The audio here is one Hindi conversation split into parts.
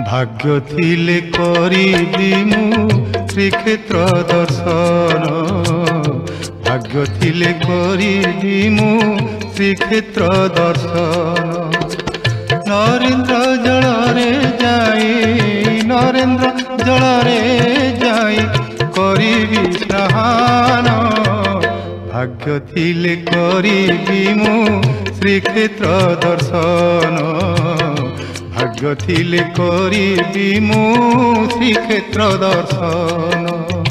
भाग्य थिले करिबी मु श्रीक्षेत्र दर्शन भाग्य थिले करिबी मु श्रीक्षेत्र दर्शन नरेन्द्र जलरे जाई नरेन्द्र जलरे जाई करिबी स्नान भाग्य थिले करिबी मु श्रीक्षेत्र दर्शन भाग्य थिले करिबी मु श्रीक्षेत्र दर्शन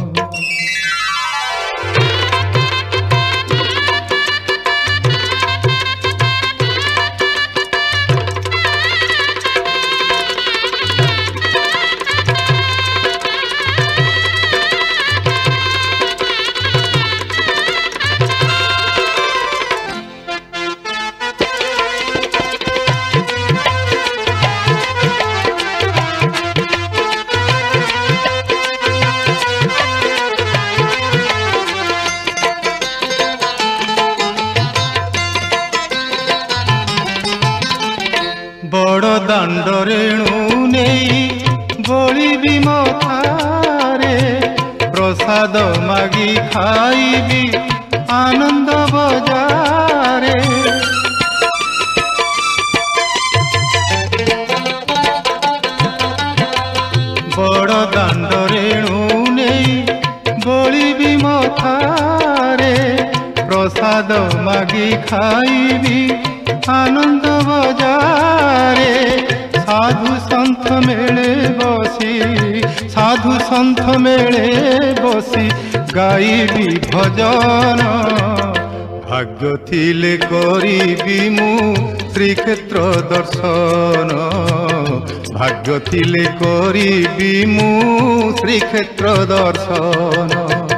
बड़ दाण्ड रेणु नहीं बोलिबी मथारे प्रसाद मागी खाइबी आनंद बजारे बड़ दाण्ड रेणु नहीं बोलिबी मथारे प्रसाद मागी खाइबी आनंद बजारे साधु संत मेले बसी साधु संत मेले बसी गाइबी भजन भाग्य थिले करिबी मु श्रीक्षेत्र दर्शन भाग्य थिले करिबी मु श्रीक्षेत्र दर्शन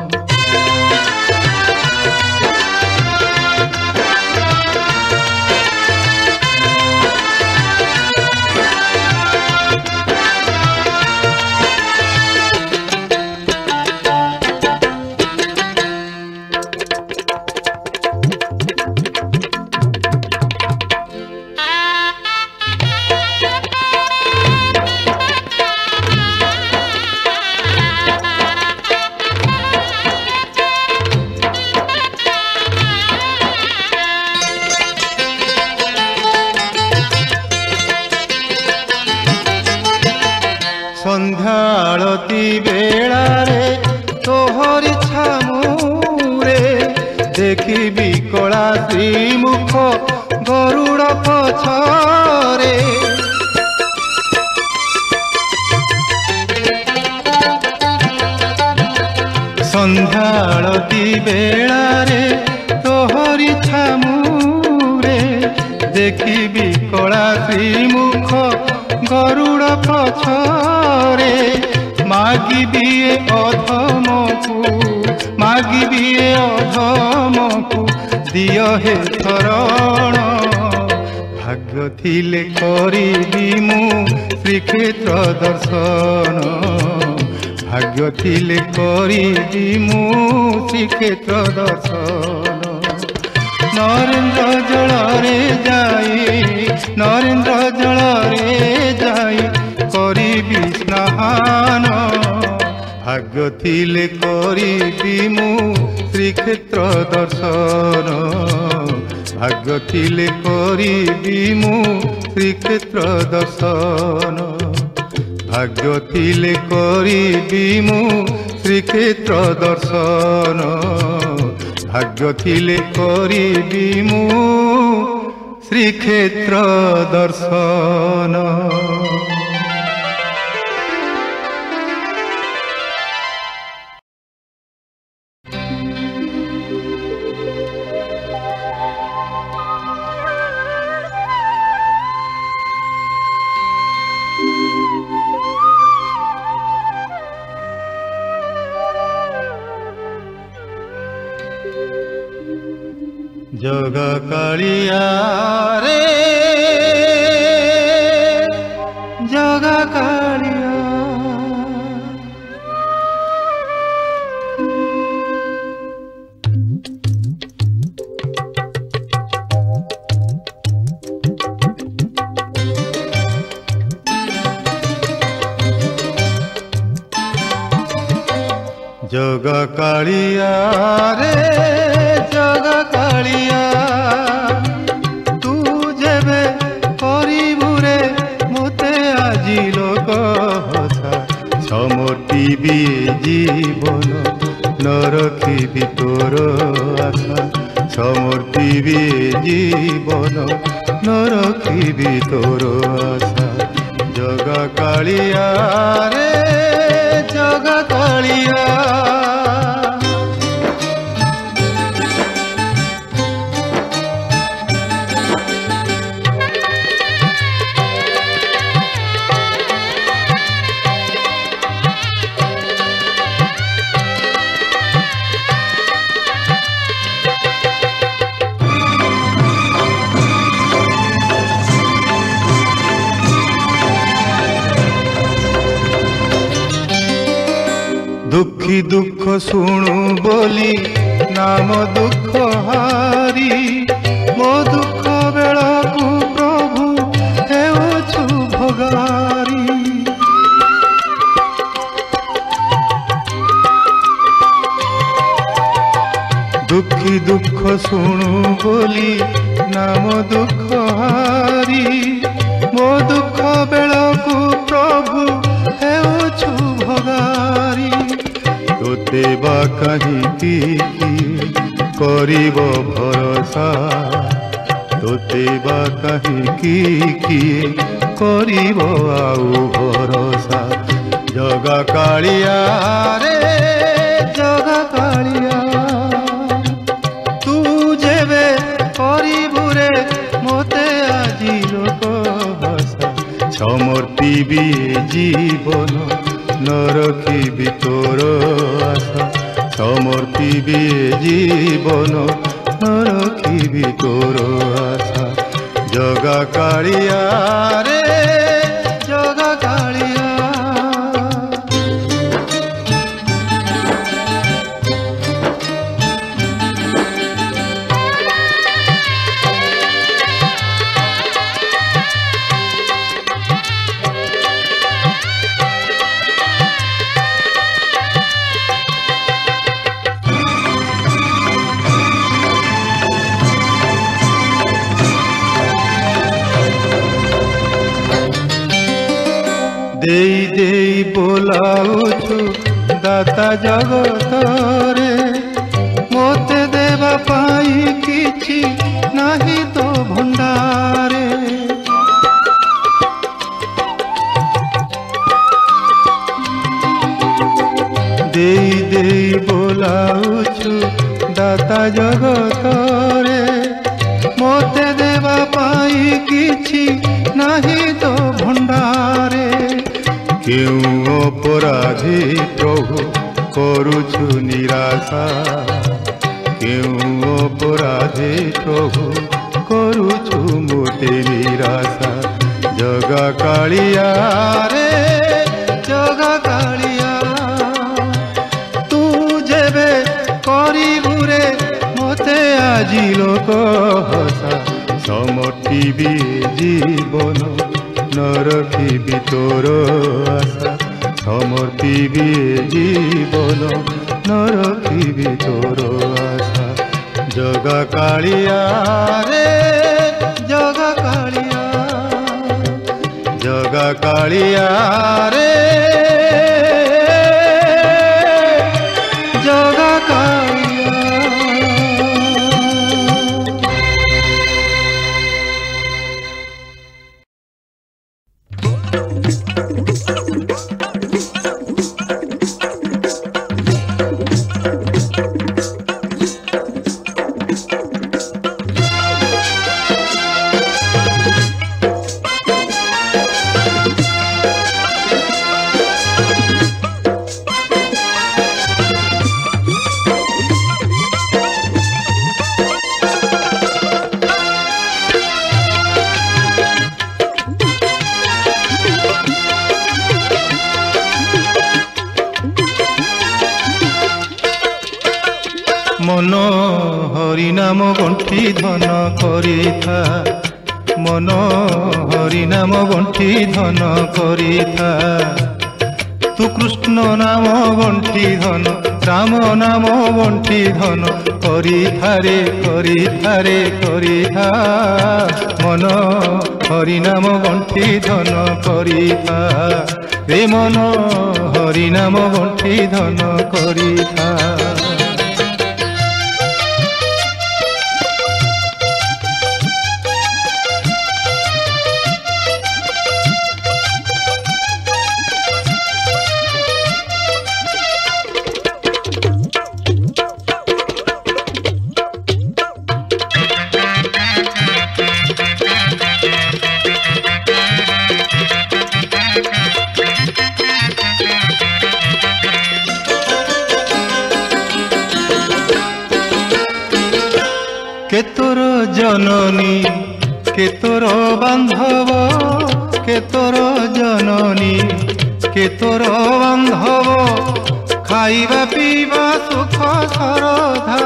संध्या आलती बेलारे तोहरी छामुरे देखिबी कला श्रीमुख गरुड़ पछरे संध्या आलती बेलारे तोहरी छामुरे देखिबी कला श्रीमुख गरुड़ पछरे मागिबी अधमकु दिय हे शरण भाग्य थिले करिबी मु श्रीक्षेत्र दर्शन भाग्य थिले करिबी मु श्रीक्षेत्र दर्शन नरेन्द्र जलरे जाई नरेन्द्र जलरे जाई करिबी स्नान भाग्य थिले करिबी मु श्रीक्षेत्र दर्शन भाग्य थिले करिबी मु श्रीक्षेत्र दर्शन भाग्य थिले करिबी मु श्रीक्षेत्र दर्शन भाग्य थिले करिबी मु श्रीक्षेत्र दर्शन जगा कालिया रे जगा कालिया ଜଗା କାଳିଆ ରେ ଜଗା କାଳିଆ ତୁ ଯେବେ କରିବୁ ରେ ମୋତେ ଆଜି ଲୋକ ହସା ସମର୍ପିବି ଜୀବନ ନ ରଖିବି ତୋର ଆଶା ସମର୍ପିବି ଜୀବନ ନ ରଖିବି ତୋର ଆଶା ଜଗା କାଳିଆ ରେ ଜଗା କାଳିଆ दुखी दुख शुणु बोली नाम दुख हारी मो दुख बेला को प्रभु हेउछु भगारी दुखी दुख शुणु बोली नाम दुख हारी मो दुख बेला को प्रभु हेउछु भगारी तोते बा कहीं करिब भरोसा तोते बा कहीं करिब आउ भरोसा जगा कालिया रे जगा कालिया तू जेबे करिबु रे मोते आजी लोक हसा समर्पिबी जीवन न रखिबी तोर आशा समर्पिबी जीवन न रखिबी तोर आशा जगा कालिया रे जगा कालिया देई देई बोलाउछु दाता जगत रे मोते देवा पाई किछि नाही तो भंडारे देई देई बोलाउछु दाता जगत रे मोते देवा पाई किछि नाही तो भंडारे क्यों अपराधी प्रभु करुछु निराशा क्यों अपराधी प्रभु करुछु मोते निराशा जगा कालिया रे जगा कालिया तू जेबे करिबु रे मोते आजी लोक हसा समर्पिबी जीवन न रखिबी तोर आशा समर्पिबी जीवन न रखिबी तोर आशा जगा कालिया रे जगा कालिया जगा कालिया रे जगा कालिया मन हरिनाम गंठी धन करिथा मन हरिनाम गंठी धन करिथा तू कृष्ण नाम गंठी धन राम नाम गंठी धन करी थारे मन हरि नाम गंठी धन करी था रे मन हरि नाम गंठी धन करी था। के तोर जननी के तोर बांधव के तोर जननी के तोर बांधव खाइबा पीवा सुख सरधा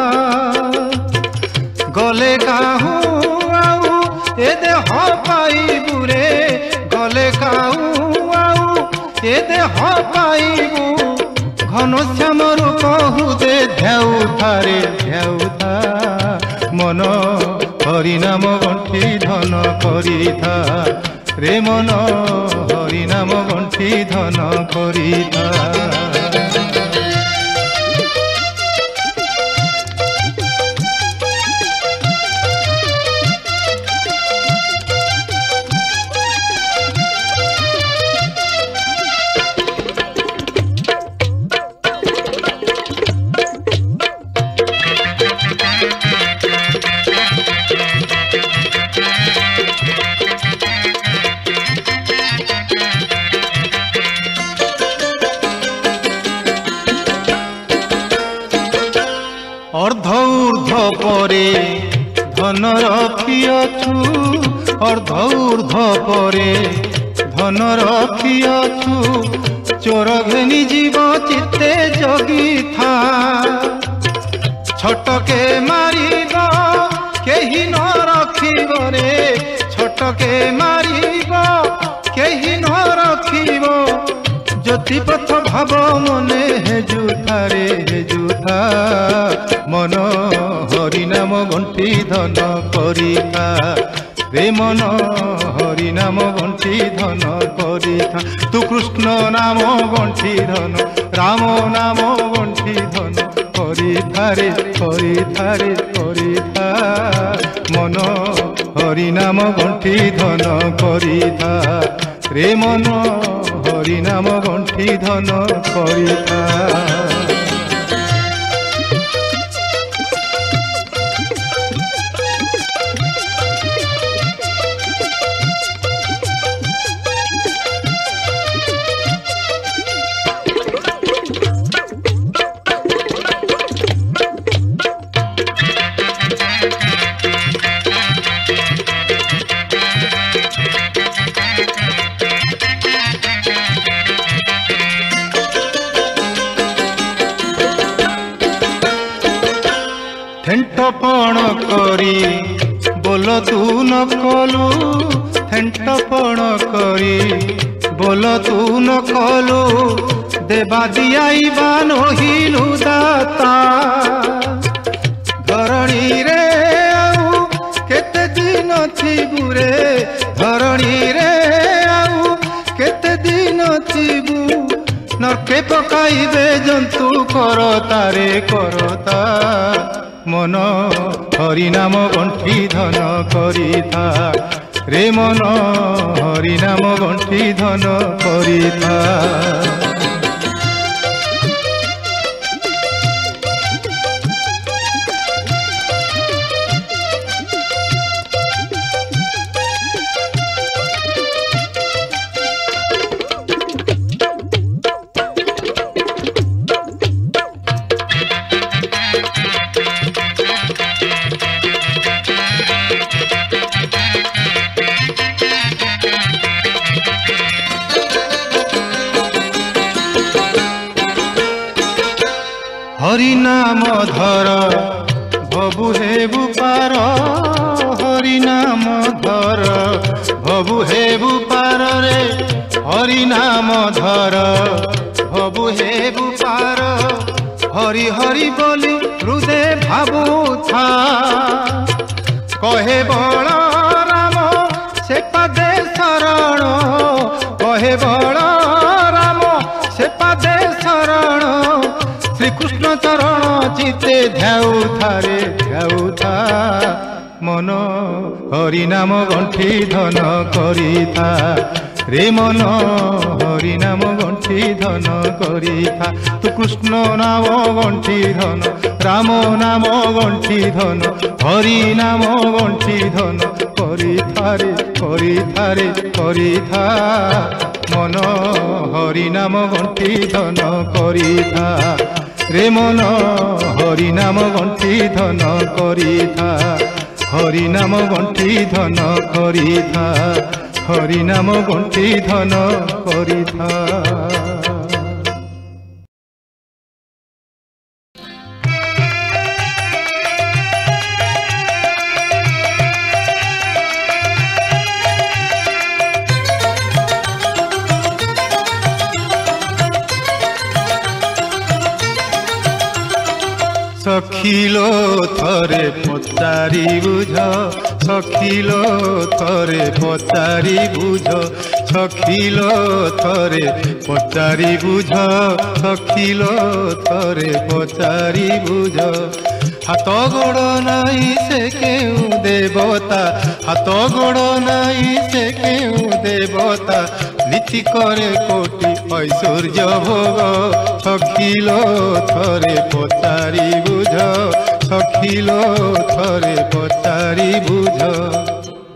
गले काहू आऊ ए देह पाइबू रे गले काहू आऊ ए देह पाइबू घनश्याम रूप हुदे ध्याऊ थारे ध्याऊ था मन हरि नाम गंठी धन करी था रे मन हरि नाम गंठी धन करी था। अर्ध ऊर्ध्व परे धन रखियछु अर्ध ऊर्ध्व परे धन रखियछु चोर घेनी जीव चित्ते जगी था छटके मारिब केही न रखिब रे छटके मारिब केही न रखिब ज्योतिपथ भाव मने हेजुथा रे हेजुथा मन हरि नाम गंठी धन करी था रे मन हरि नाम गंठी धन करी था। तू कृष्ण नाम गंठी धन राम नाम गंठी धन करी थारे करी था मन हरि नाम गंठी धन करी था रे मन हरि नाम गंठी धन करी था। थेंटपण करी बोल तू न कलु थेंटपण करी बोल तू न कलु देवा दियाइबा नहिलु दाता धरणी रे आउ केते दिन थिबु रे धरणी रे आउ केते दिन थिबु नरके पकाइबे जंतु करता रे करता मन हरि नाम गंठी धन करी था रे मन हरि नाम गंठी धन करी था। हरि नाम धर भबु हेबु पार हरि नाम धर भबु हेबु पार रे हरि नाम धर भबु हेबु पार हरि हरि बोली हृदय भावुथा कहे बल राम से पदे शरण कहे बल राम से पदे शरण श्रीकृष्ण चरण चिते ध्याउथा रे ध्याउथा मन हरि नाम गंठी धन करिथा रे मन हरि नाम गंठी धन करिथा तू कृष्ण नाम गंठी धन राम नाम गंठी धन हरि नाम गंठी धन करिथा रे करिथा रे करिथा मन हरि नाम गंठी धन करिथा रे मन हरि नाम गंठी धन करिथा हरि नाम गंठी धन करिथा हरि नाम गंठी धन करिथा। सखिलो थरे पचारि बुझ सखिलो थरे पचारि बुझ सखिलो थरे पचारि बुझ सखिलो थरे पचारि बुझ हाथ गोड़ नाई से केउ देवता हाथ गोड़ नाई से केउ देवता नीति करे कोटि ऐश्वर्य भोग सखिलो थरे पचारि बुझ सखिलो थरे पचारि बुझ।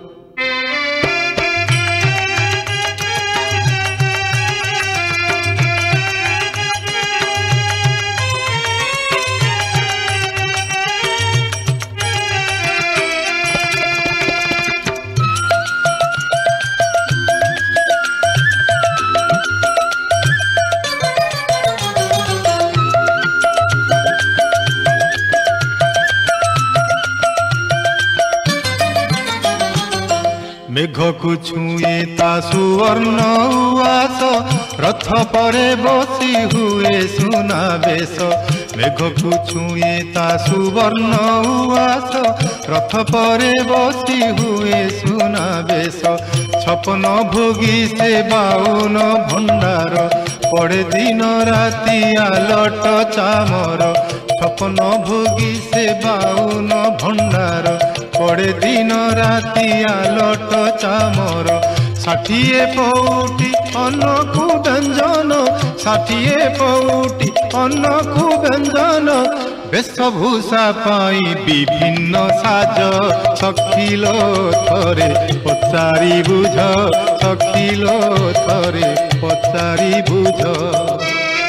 मेघ को छुए ता सुवर्ण उआस रथ परे बसी हुए सुनावेश मेघ को छुए ता सुवर्ण उआस रथ परे बसी हुए सुनावेश छपन भोगी से 52 भंडार पड़े दिन राति आलट चामर छपन भोगी से 52 भंडार पड़े दिन राति आलट चामर 60 पौटी अन्न को व्यंजन 60 पौटी अन्न को व्यंजन वेशभूषा पाई विभिन्न साज सखिलो थरे पचारि बुझ सखिलो थरे पचारि बुझ।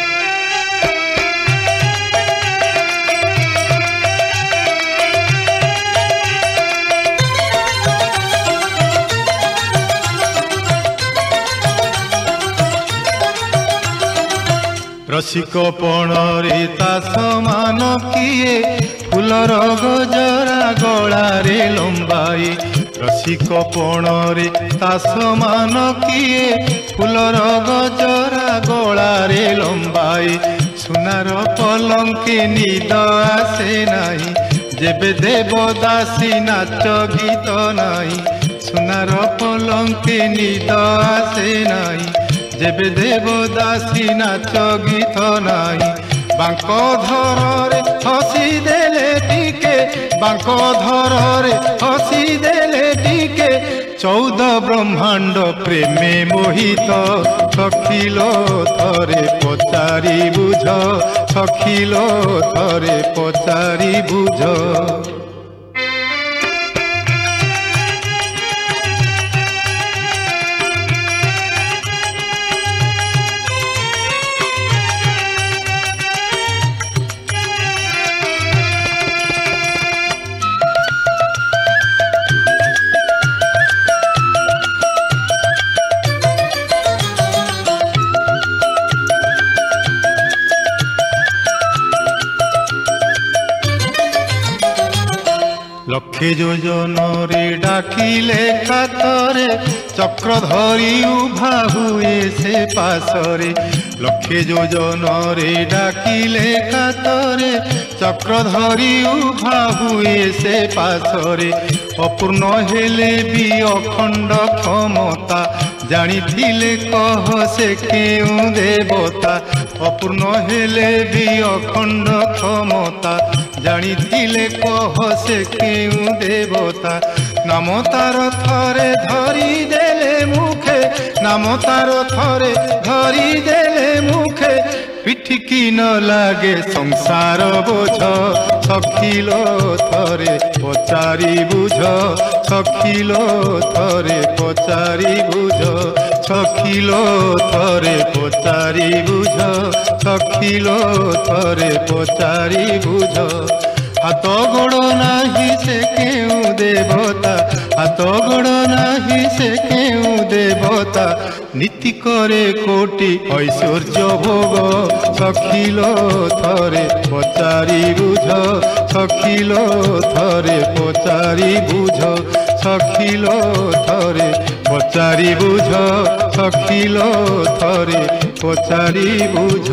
रसिक पणरे ता समान किए फूलर गजरा गलारे लंबाई रसिक पणरे ता समान किए फूलर गजरा गलारे लंबाई सुनार पलंके निद आसे नाही जेबे देवदासी नाच गीत नाही सुनार पलंके निद आसे नाही जेबे देवदासी नाच गीत नाही बांक धरे हसी देले टिके बांक धरे हसी देले टिके 14 ब्रह्मांड प्रेमे मोहित सखिलो थरे पचारि बुझ सखिलो थरे पचारि बुझ। लक्षे योजन रे डाकिले खातरे चक्र धरी उभा हुए से पासरे लक्षे योजन रे डाकिले कातरे चक्र धरी उभा हुए से पासरे अपूर्ण हेले भी अखंड क्षमता जानिथिले कह से केउ देवता अपूर्ण हेले भी अखंड क्षमता जानिथिले कह से केउ देवता नाम तार थरे धरी देले मुखे नाम तार थरे धरी देले मुखे पिठिकी न लागे संसार बोझ सखिलो थरे पचारि बुझ सखिलो थरे पचारि बुझ सखिलो थरे पचारि बुझ सखिलो थरे पचारि बुझ हाथ गोड़ नाही से केउ देवता हाथ गोड़ नाही से केउ देवता नीति करे कोटि ऐश्वर्य भोग सखिलो थरे पचारि बुझ सखिलो थरे पचारि बुझ सखिलो थरे पचारि बुझ सखिलो थरे पचारि बुझ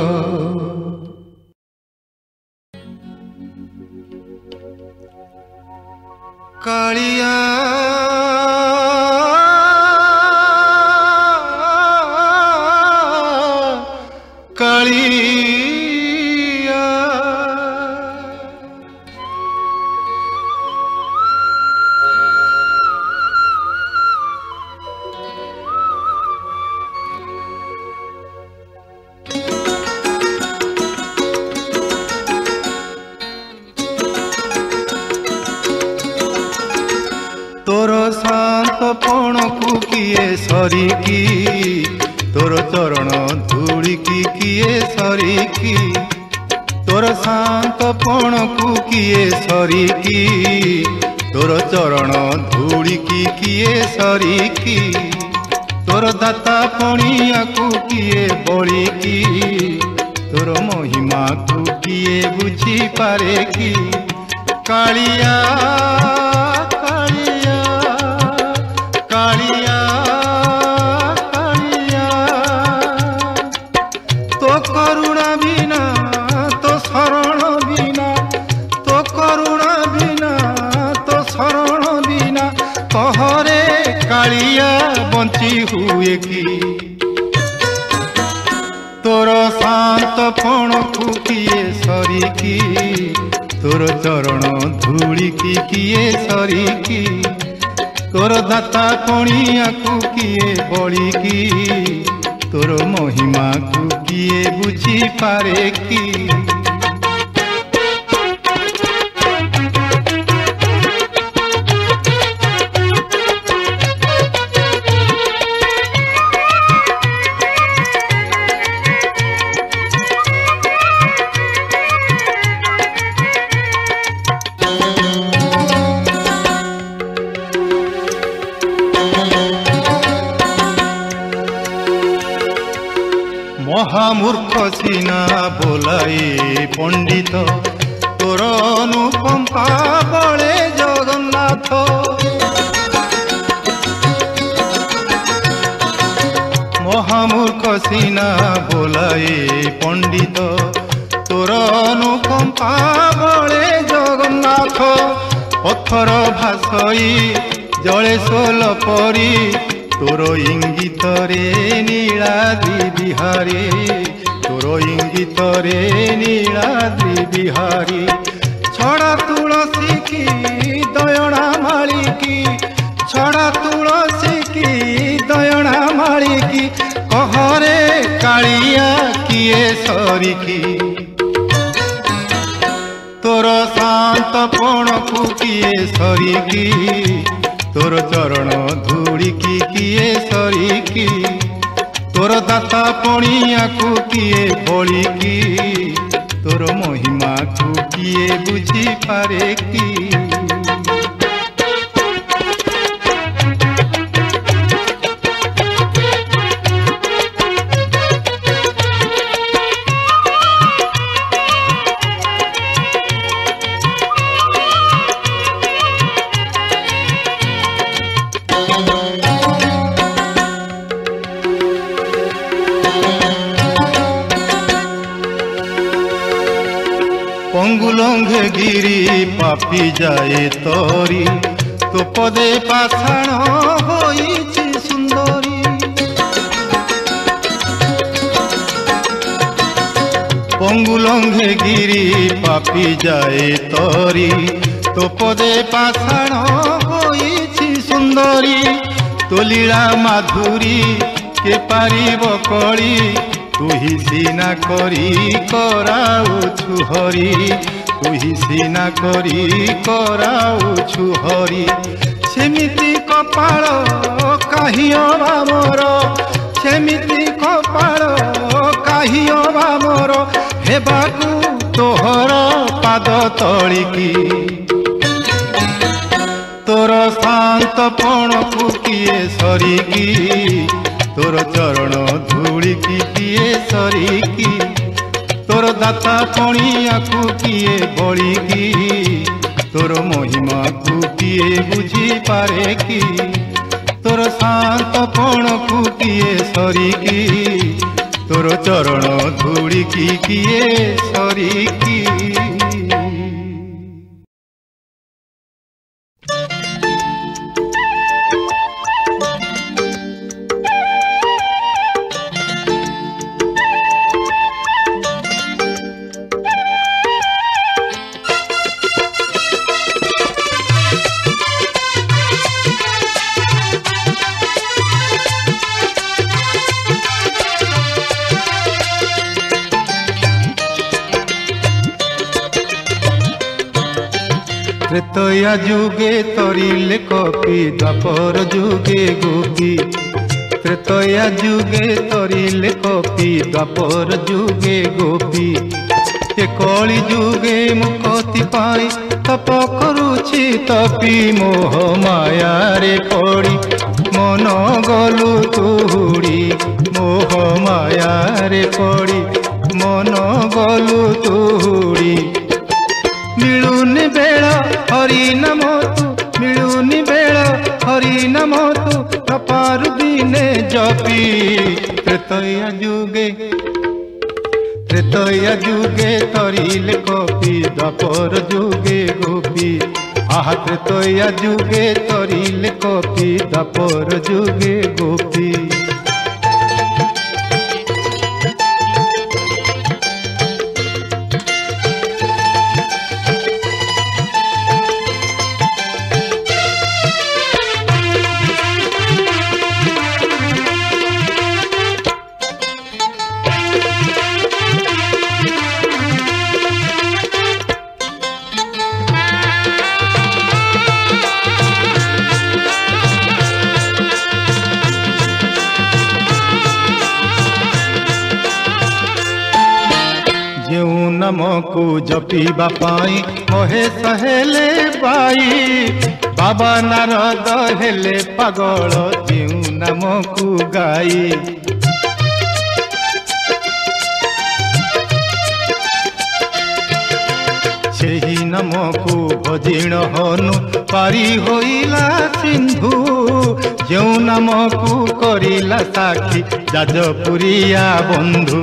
कालिया कालिया तोर शांतपण को किए सरिकी तोर चरण धूली की किए सरिकी तोर शांतपण को किए सरिकी तोर चरण धूली की किए सरिकी तोर दाता पणिया को किए बड़ी की तोर महिमा को किए बुझी पारे की कालिया कालिया कालिया तो करुणा बिना तो शरण बिना तो करुणा बिना तो शरण बिना कहरे कालिया बंची हुए की तोर शांतपण को किए सरिकी तोर चरण धूली की किए सरिकी तोर दाता पणिया को किए बड़ी की तोर महिमा को किए बुझी पारे की महामूर्ख सीना बोलाई पंडित तोर अनुकंपा बड़े जगन्नाथ महामूर्ख सीना बोलाई पंडित तोर अनुकंपा बड़े जगन्नाथ पत्थर भासई जले सोल परी तोर इंगित रे नीलाद्रि बिहारी तोर इंगित रे नीलाद्रि बिहारी छड़ा तुलसी की दयणा माली की छड़ा तुलसी की दयणा माली की कहरे कालिया किए सरिकी तोर शांतपण को किए सरिकी तोर चरण धूली की किए सरिकी तोर दाता पणिया को किए बड़ी की तोर महिमा को किए बुझी पारे की लंघे गिरी पापी जाए तोरी तो पदे पाषाण होइछि सुंदरी पंगु लंघे गिरी पापी जाए तोरी तो पदे पाषाण होइछि सुंदरी तो लीला माधुरी के पारिब कली तुही सीना करी कराउछु हरि तुही सीना करी कराउछु हरि सेमिति कपाळ काहि अबा मोर सेमिति कपाळ काहि अबा मोर हेबाकु तोहर पाद तळिकी तोर शांतपण को किए सरिकी तोर चरण धूली की किए सरिकी तोर दाता पणिया को किए बळिकी तोर महिमा को किए बुझी पारे की तोर शांतपण को किए सरिकी तोर चरण धूली की किए सरिकी। त्रेतया जुगे तरिले कपि द्वापर जुगे गोपी त्रेतया जुगे तरिले कपि द्वापर जुगे गोपी ए कली जुगे मुक्ति पाई तप करुछि तपी मोह माया रे पड़ी मन गलु तुहुड़ी मोह माया रे पड़ी मन गलु तुहुड़ी मिलुनि बेल हरि नाम तू मिलुनि बेल हरि नाम तू कपारु दिने जपी त्रेतया जुगे तरिले कपि द्वापर जुगे गोपी आहा त्रेतया जुगे तरिले कपि द्वापर जुगे गोपी। नामको जपिबा पाई मोहे सहेले बाई बाबा नारद हेले पागल जेउ नामको गाई सेही नामको भजिण हनु पारी होइला सिंधु जेउ नामको करिला साक्षी जाजपुरिया बंधु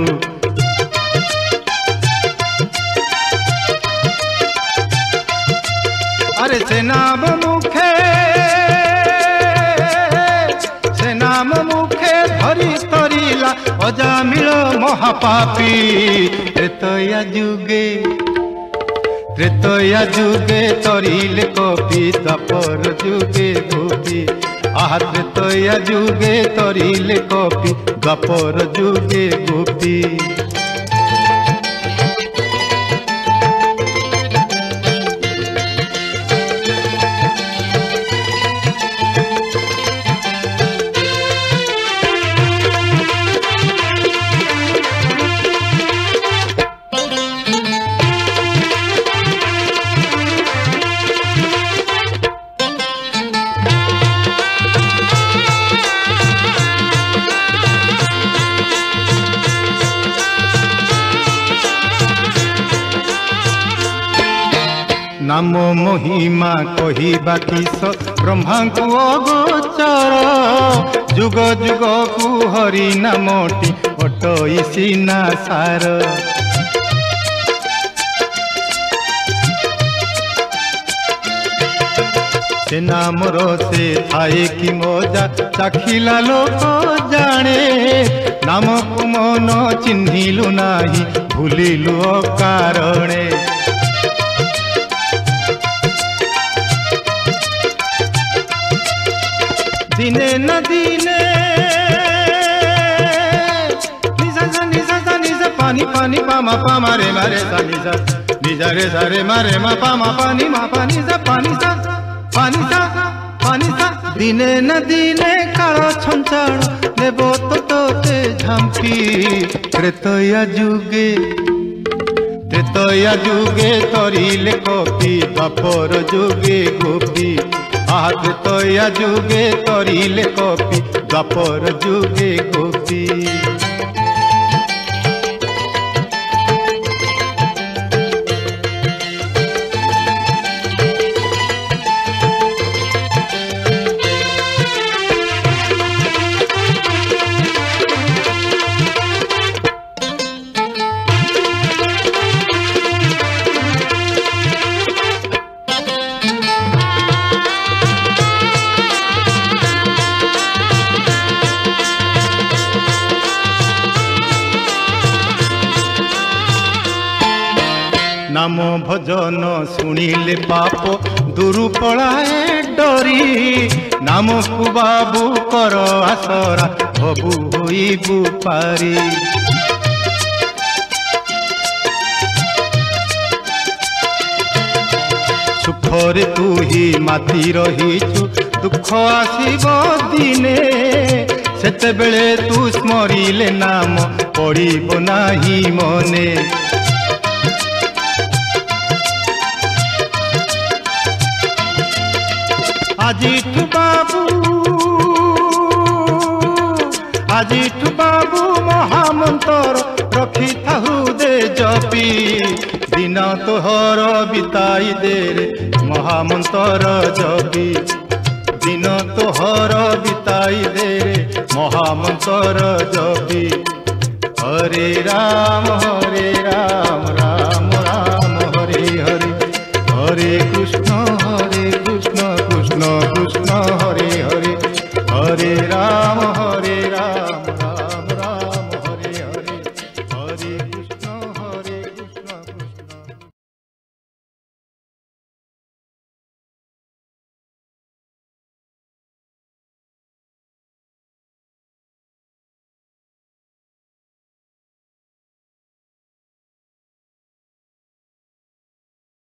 अरे से नाम मुखे धरी तरिला अजामिल महापापी त्रेतया जुगे तरिले कपि द्वापर जुगे गोपी आहा त्रेतया जुगे तरिले कपि द्वापर जुगे गोपी। नाम महिमा कहिबा किस ब्रह्मा को अगोचर जुग जुग को हरि नामटी अटई सीना सार से नामर से थाए कि मजा चाखिला लोक जाने नाम को मन चिन्हिलु नाही भूलिलु अकारणे दिने न दिने निजा पानी पानी पामा पामा रे मारे सा निजा रे सा रे मारे मा पामा पानी मा पानी सा पानी सा पानी सा पानी सा दिने न दिने काल छंचाण नेबो तो तोते झांपी त्रेतया जुगे तरिले कपि द्वापर जुगे गोपी त्रेतया जुगे तरिले कपि द्वापर जुगे गोपी नाम भजन शुणिले पाप दूर पलाए डरी नाम को बाबू कर आसरा हबु होइबु पारी सुखरे तू ही माती रहीचु दुख आसीब दिने सेते बेले तू स्मरिले नाम पड़िब नाही मने आजिठु बाबू महामंत्र रखी था हृदय जपी दिन तोहर बिताई दे रे महामंत्र जपी दिन तोहर बिताई दे रे महामंत्र जपी हरे राम राम